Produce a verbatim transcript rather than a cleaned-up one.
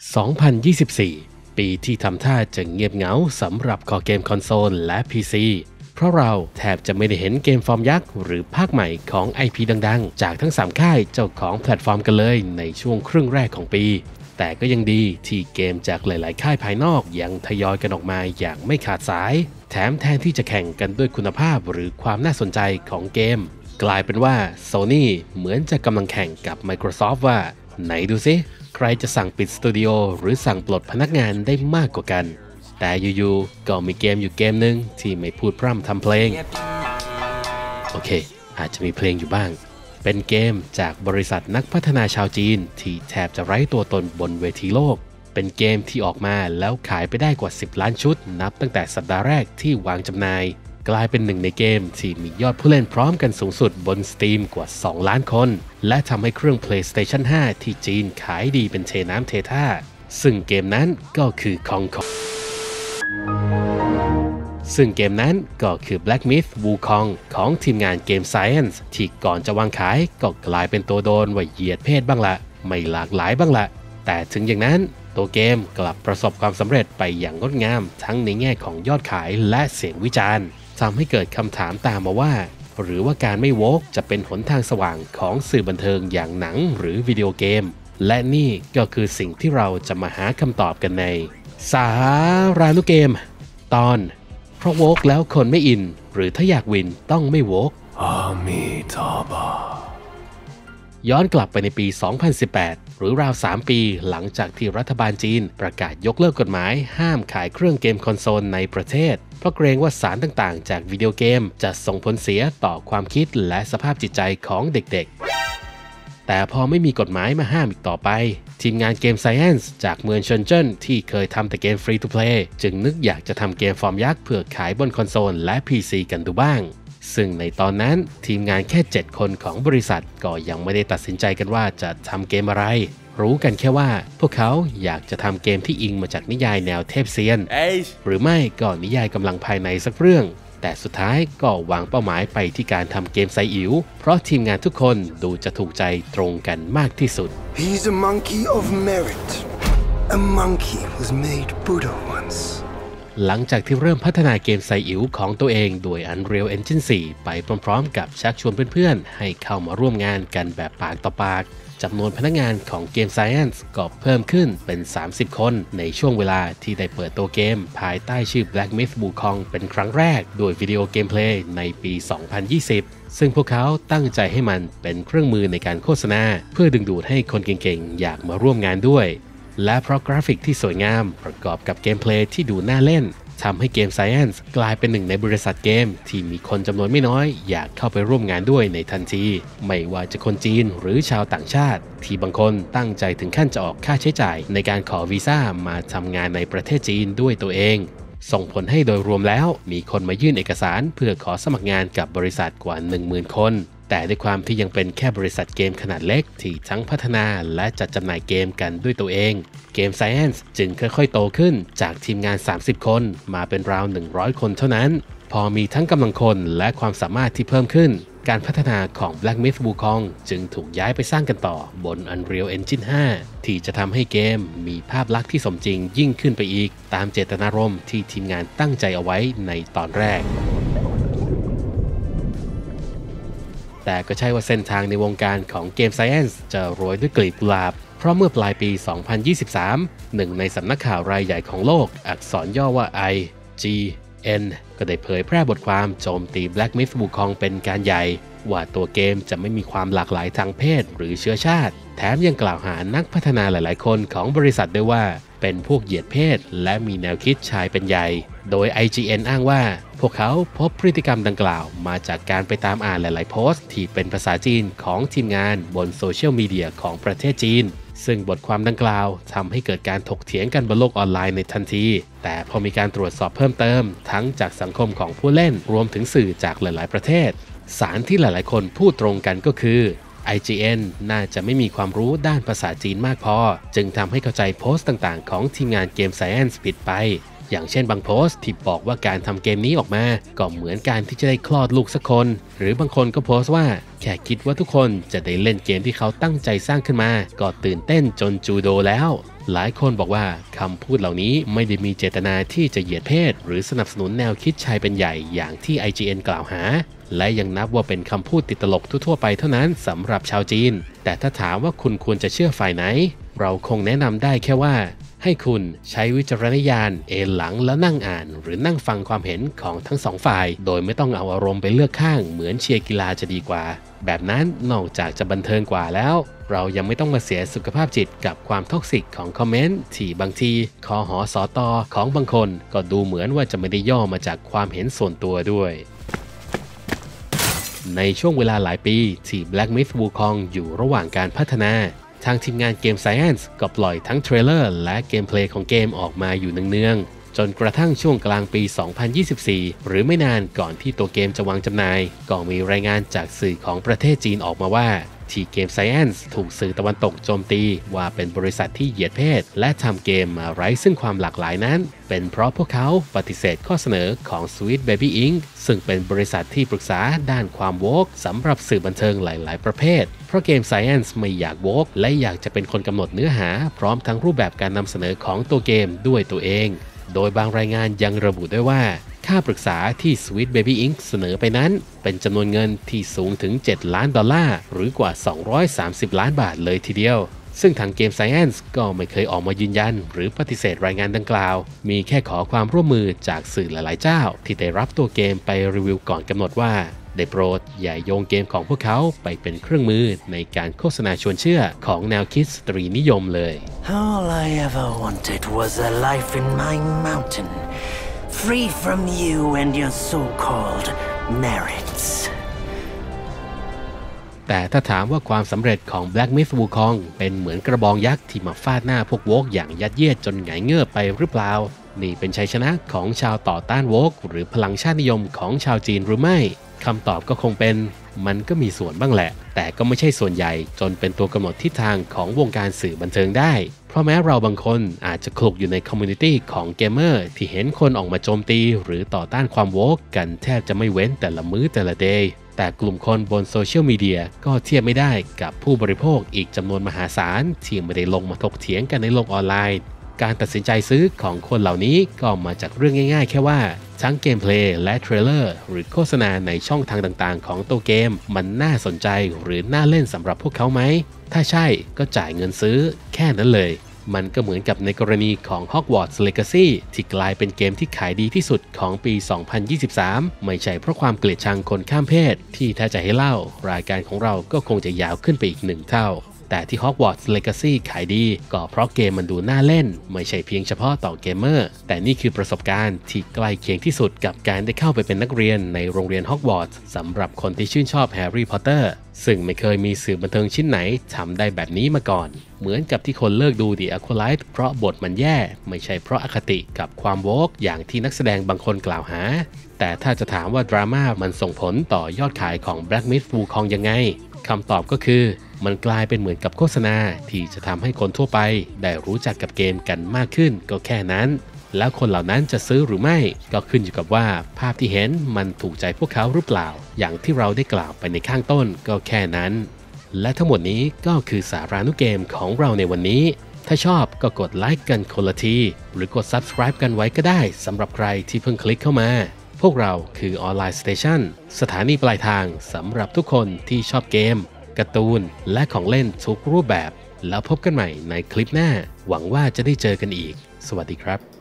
สองพันยี่สิบสี่ ปีที่ทำท่าจะเงียบเหงาสำหรับคอเกมคอนโซลและ พี ซี เพราะเราแทบจะไม่ได้เห็นเกมฟอร์มยักษ์หรือภาคใหม่ของ ไอ พี ดังๆจากทั้งสามค่ายเจ้าของแพลตฟอร์มกันเลยในช่วงครึ่งแรกของปีแต่ก็ยังดีที่เกมจากหลายๆค่ายภายนอกยังทยอยกันออกมาอย่างไม่ขาดสายแถมแทนที่จะแข่งกันด้วยคุณภาพหรือความน่าสนใจของเกมกลายเป็นว่า Sony เหมือนจะกำลังแข่งกับ Microsoft ว่าไหนดูซิใครจะสั่งปิดสตูดิโอหรือสั่งปลดพนักงานได้มากกว่ากันแต่อยู่ๆก็มีเกมอยู่เกมหนึ่งที่ไม่พูดพร่ำทำเพลงโอเคอาจจะมีเพลงอยู่บ้างเป็นเกมจากบริษัทนักพัฒนาชาวจีนที่แทบจะไร้ตัวตนบนเวทีโลกเป็นเกมที่ออกมาแล้วขายไปได้กว่าสิบล้านชุดนับตั้งแต่สัปดาห์แรกที่วางจำหน่ายกลายเป็นหนึ่งในเกมที่มียอดผู้เล่นพร้อมกันสูงสุดบน Steam กว่าสองล้านคนและทำให้เครื่อง PlayStation ห้า ที่จีนขายดีเป็นเทน้ำเทท่าซึ่งเกมนั้นก็คือคองคองซึ่งเกมนั้นก็คือ Black Myth Wukong ของทีมงาน Game Science ที่ก่อนจะวางขายก็กลายเป็นตัวโดนว่าเหยียดเพศบ้างละไม่หลากหลายบ้างละแต่ถึงอย่างนั้นตัวเกมกลับประสบความสำเร็จไปอย่างงดงามทั้งในแง่ของยอดขายและเสียงวิจารณ์ทำให้เกิดคำถามตามมาว่าหรือว่าการไม่โวกจะเป็นหนทางสว่างของสื่อบันเทิงอย่างหนังหรือวิดีโอเกมและนี่ก็คือสิ่งที่เราจะมาหาคำตอบกันในสารานุเกมตอนเพราะโวกแล้วคนไม่อินหรือถ้าอยากวินต้องไม่โวกอามิทาบาย้อนกลับไปในปี สองพันสิบแปด หรือราว สาม ปีหลังจากที่รัฐบาลจีนประกาศยกเลิกกฎหมายห้ามขายเครื่องเกมคอนโซลในประเทศเพราะเกรงว่าสารต่างๆจากวิดีโอเกมจะส่งผลเสียต่อความคิดและสภาพจิตใจของเด็กๆแต่พอไม่มีกฎหมายมาห้ามอีกต่อไปทีมงาน Game Science จากเมืองเซินเจิ้นที่เคยทำแต่เกม Free to Play จึงนึกอยากจะทำเกมฟอร์มยักษ์เพื่อขายบนคอนโซลและ พี ซี กันดูบ้างซึ่งในตอนนั้นทีมงานแค่เจ็ดคนของบริษัทก็ยังไม่ได้ตัดสินใจกันว่าจะทำเกมอะไรรู้กันแค่ว่าพวกเขาอยากจะทำเกมที่อิงมาจากนิยายแนวเทพเซียนหรือไม่ก็นิยายกำลังภายในสักเรื่องแต่สุดท้ายก็วางเป้าหมายไปที่การทำเกมไซอิ๋วเพราะทีมงานทุกคนดูจะถูกใจตรงกันมากที่สุด He's a monkey of merit. A monkey was made Buddha once. หลังจากที่เริ่มพัฒนาเกมไซอิ๋วของตัวเองโดย Unreal Engine โฟร์ ไปพร้อมๆกับชักชวนเพื่อนๆให้เข้ามาร่วมงานกันแบบปากต่อปากจำนวนพนักงานของ Game Science ก็เพิ่มขึ้นเป็นสามสิบคนในช่วงเวลาที่ได้เปิดตัวเกมภายใต้ชื่อ Black Myth Wukong เป็นครั้งแรกโดยวิดีโอเกมเพลย์ในปี สองพันยี่สิบ ซึ่งพวกเขาตั้งใจให้มันเป็นเครื่องมือในการโฆษณาเพื่อดึงดูดให้คนเก่งๆอยากมาร่วมงานด้วยและเพราะกราฟิกที่สวยงามประกอบกับเกมเพลย์ที่ดูน่าเล่นทำให้ Game Science กลายเป็นหนึ่งในบริษัทเกมที่มีคนจำนวนไม่น้อยอยากเข้าไปร่วมงานด้วยในทันทีไม่ว่าจะคนจีนหรือชาวต่างชาติที่บางคนตั้งใจถึงขั้นจะออกค่าใช้จ่ายในการขอวีซ่ามาทำงานในประเทศจีนด้วยตัวเองส่งผลให้โดยรวมแล้วมีคนมายื่นเอกสารเพื่อขอสมัครงานกับบริษัทกว่า หนึ่งหมื่น คนแต่ด้วยความที่ยังเป็นแค่บริษัทเกมขนาดเล็กที่ทั้งพัฒนาและจัดจำหน่ายเกมกันด้วยตัวเอง Game Science จึงค่อยๆโตขึ้นจากทีมงานสามสิบคนมาเป็นราวหนึ่งร้อยคนเท่านั้นพอมีทั้งกำลังคนและความสามารถที่เพิ่มขึ้นการพัฒนาของ Black Myth Wukong จึงถูกย้ายไปสร้างกันต่อบน Unreal Engine ห้า ที่จะทำให้เกมมีภาพลักษณ์ที่สมจริงยิ่งขึ้นไปอีกตามเจตนารมณ์ที่ทีมงานตั้งใจเอาไว้ในตอนแรกแต่ก็ใช่ว่าเส้นทางในวงการของ Game Science จะโรยด้วยกลีบกุหลาบเพราะเมื่อปลายปี สองพันยี่สิบสาม หนึ่งในสำนักข่าวรายใหญ่ของโลกอักษรย่อว่า ไอ จี เอ็น ก็ได้เผยแพร่บทความโจมตี Black Myth Wukong เป็นการใหญ่ว่าตัวเกมจะไม่มีความหลากหลายทางเพศหรือเชื้อชาติแถมยังกล่าวหานักพัฒนาหลายๆคนของบริษัทด้วยว่าเป็นพวกเหยียดเพศและมีแนวคิดชายเป็นใหญ่โดย ไอ จี เอ็น อ้างว่าพวกเขาพบพฤติกรรมดังกล่าวมาจากการไปตามอ่านหลายๆโพสต์ที่เป็นภาษาจีนของทีมงานบนโซเชียลมีเดียของประเทศจีนซึ่งบทความดังกล่าวทำให้เกิดการถกเถียงกันบนโลกออนไลน์ในทันทีแต่พอมีการตรวจสอบเพิ่มเติมทั้งจากสังคมของผู้เล่นรวมถึงสื่อจากหลายๆประเทศสารที่หลายๆคนพูดตรงกันก็คือ ไอ จี เอ็น น่าจะไม่มีความรู้ด้านภาษาจีนมากพอจึงทำให้เข้าใจโพสต์ต่างๆของทีมงาน Game Science ผิดไปอย่างเช่นบางโพสต์ที่บอกว่าการทำเกมนี้ออกมาก็เหมือนการที่จะได้คลอดลูกสักคนหรือบางคนก็โพสต์ว่าแค่คิดว่าทุกคนจะได้เล่นเกมที่เขาตั้งใจสร้างขึ้นมาก็ตื่นเต้นจนจูโดแล้วหลายคนบอกว่าคำพูดเหล่านี้ไม่ได้มีเจตนาที่จะเหยียดเพศหรือสนับสนุนแนวคิดชายเป็นใหญ่อย่างที่ ไอ จี เอ็น กล่าวหาและยังนับว่าเป็นคำพูดติดตลกทั่วๆไปเท่านั้นสำหรับชาวจีนแต่ถ้าถามว่าคุณควรจะเชื่อฝ่ายไหนเราคงแนะนำได้แค่ว่าให้คุณใช้วิจารณญาณเอนหลังแล้วนั่งอ่านหรือนั่งฟังความเห็นของทั้งสองฝ่ายโดยไม่ต้องเอาอารมณ์ไปเลือกข้างเหมือนเชียร์กีฬาจะดีกว่าแบบนั้นนอกจากจะบันเทิงกว่าแล้วเรายังไม่ต้องมาเสียสุขภาพจิตกับความท็อกซิกของคอมเมนต์ที่บางทีคอหอสอตอของบางคนก็ดูเหมือนว่าจะไม่ได้ย่อมาจากความเห็นส่วนตัวด้วยในช่วงเวลาหลายปีที่ Black Myth Wukong อยู่ระหว่างการพัฒนาทางทีมงาน Game Science ก็ปล่อยทั้งเทรลเลอร์และเกมเพลย์ของเกมออกมาอยู่เนืองๆจนกระทั่งช่วงกลางปี สองพันยี่สิบสี่ หรือไม่นานก่อนที่ตัวเกมจะวางจำหน่ายก็มีรายงานจากสื่อของประเทศจีนออกมาว่าที่ Game Science ถูกสื่อตะวันตกโจมตีว่าเป็นบริษัทที่เหยียดเพศและทำเกมมาไร้ซึ่งความหลากหลายนั้นเป็นเพราะพวกเขาปฏิเสธข้อเสนอของ Sweet Baby Incorporated ซึ่งเป็นบริษัทที่ปรึกษาด้านความโวกสำหรับสื่อบันเทิงหลายๆประเภทเพราะ Game Science ไม่อยากโวกและอยากจะเป็นคนกำหนดเนื้อหาพร้อมทั้งรูปแบบการนำเสนอของตัวเกมด้วยตัวเองโดยบางรายงานยังระบุด้วยว่าค่าปรึกษาที่ Sweet Baby Incorporated เสนอไปนั้นเป็นจำนวนเงินที่สูงถึงเจ็ดล้านดอลลาร์หรือกว่าสองร้อยสามสิบล้านบาทเลยทีเดียวซึ่งทาง Game Science ก็ไม่เคยออกมายืนยันหรือปฏิเสธรายงานดังกล่าวมีแค่ขอความร่วมมือจากสื่อหลายๆเจ้าที่ได้รับตัวเกมไปรีวิวก่อนกำหนดว่าได้โปรดอย่าโยงเกมของพวกเขาไปเป็นเครื่องมือในการโฆษณาชวนเชื่อของแนวคิดสตรีนิยมเลย All I ever wanted was a life in my mountain free from you and your so-called merits แต่ถ้าถามว่าความสำเร็จของ Black Myth Wukong เป็นเหมือนกระบองยักษ์ที่มาฟาดหน้าพวกโวกอย่างยัดเยียดจนหงายเงือบไปหรือเปล่านี่เป็นชัยชนะของชาวต่อต้านโวกหรือพลังชาตินิยมของชาวจีนหรือไม่คำตอบก็คงเป็นมันก็มีส่วนบ้างแหละแต่ก็ไม่ใช่ส่วนใหญ่จนเป็นตัวกำหนดทิศทางของวงการสื่อบันเทิงได้เพราะแม้เราบางคนอาจจะคลุกอยู่ในคอมมูนิตี้ของเกมเมอร์ที่เห็นคนออกมาโจมตีหรือต่อต้านความโวกกันแทบจะไม่เว้นแต่ละมื้อแต่ละเดย์แต่กลุ่มคนบนโซเชียลมีเดียก็เทียบไม่ได้กับผู้บริโภคอีกจำนวนมหาศาลที่ไม่ได้ลงมาถกเถียงกันในโลกออนไลน์การตัดสินใจซื้อของคนเหล่านี้ก็มาจากเรื่องง่ายๆแค่ว่าทั้งเกมเพลย์และเทรลเลอร์หรือโฆษณาในช่องทางต่างๆของตัวเกมมันน่าสนใจหรือน่าเล่นสำหรับพวกเขาไหมถ้าใช่ก็จ่ายเงินซื้อแค่นั้นเลยมันก็เหมือนกับในกรณีของ Hogwarts Legacy ที่กลายเป็นเกมที่ขายดีที่สุดของปี สองพันยี่สิบสาม ไม่ใช่เพราะความเกลียดชังคนข้ามเพศที่ถ้าจะให้เล่ารายการของเราก็คงจะยาวขึ้นไปอีกหนึ่งเท่าแต่ที่ Hogwarts Legacy ขายดีก็เพราะเกมมันดูน่าเล่นไม่ใช่เพียงเฉพาะต่อเกมเมอร์แต่นี่คือประสบการณ์ที่ใกล้เคียงที่สุดกับการได้เข้าไปเป็นนักเรียนในโรงเรียน Hogwarts สำหรับคนที่ชื่นชอบแฮร์รี่พอตเตอร์ซึ่งไม่เคยมีสื่อบันเทิงชิ้นไหนทำได้แบบนี้มาก่อนเหมือนกับที่คนเลิกดู The Acolyte เพราะบทมันแย่ไม่ใช่เพราะอคติกับความโวกอย่างที่นักแสดงบางคนกล่าวหาแต่ถ้าจะถามว่าดราม่ามันส่งผลต่อยอดขายของ Black Myth Wukong ยังไงคำตอบก็คือมันกลายเป็นเหมือนกับโฆษณาที่จะทำให้คนทั่วไปได้รู้จักกับเกมกันมากขึ้นก็แค่นั้นแล้วคนเหล่านั้นจะซื้อหรือไม่ก็ขึ้นอยู่กับว่าภาพที่เห็นมันถูกใจพวกเขาหรือเปล่าอย่างที่เราได้กล่าวไปในข้างต้นก็แค่นั้นและทั้งหมดนี้ก็คือสารานุเกมของเราในวันนี้ถ้าชอบก็กดไลค์กันคนละทีหรือกด Subscribe กันไว้ก็ได้สำหรับใครที่เพิ่งคลิกเข้ามาพวกเราคือ Online Station สถานีปลายทางสำหรับทุกคนที่ชอบเกมการ์ตูนและของเล่นทุกรูปแบบแล้วพบกันใหม่ในคลิปหน้าหวังว่าจะได้เจอกันอีกสวัสดีครับ